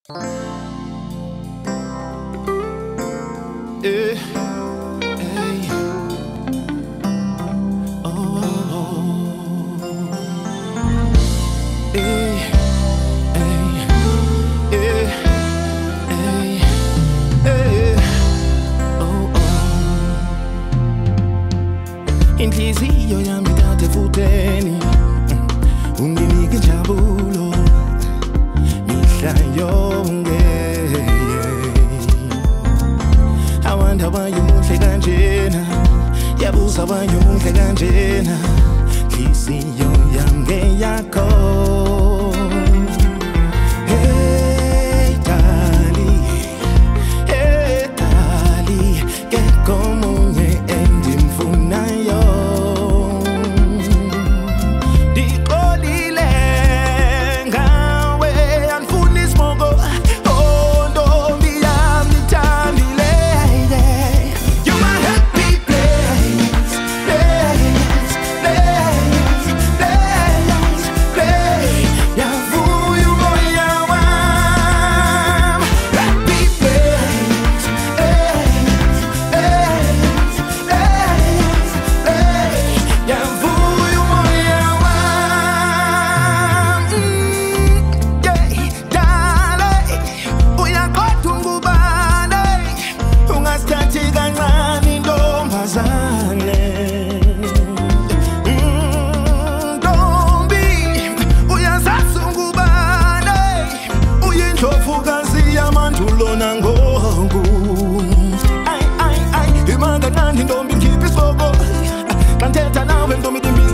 Hey, hey. Oh, oh, oh. Hey, hey, hey, hey, hey. Oh, oh. Inhliziyo yami kade futeni, unginike injabulo mihla yonke. Awanda bayumuhle kanjena, yabuza bayumuhle kanjena, inhliziyo yami yakho. Hey dali, ke komunye endimfunayo. Ndiqolile ngawe angifuni isibongo. Oh ntombi yami ngithambile. You're my happy place, place, place, place, place. Yavuya umoya wami. Happy place, place, place, place. Yavuya umoya wami. Yeah, dale, uyakodwa ungubane, ungasithathi kancane ntombazane. Ntombi, uyazazi ungubane, uyindlovukazi yamandulo nangoku. Ay, ay, ay, imangakanani ntombi, ngikhipha isiboko. Xa ndithetha nawe ntombi,